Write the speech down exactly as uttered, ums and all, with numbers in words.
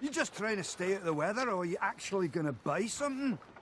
You just trying to stay out of the weather, or are you actually gonna buy something?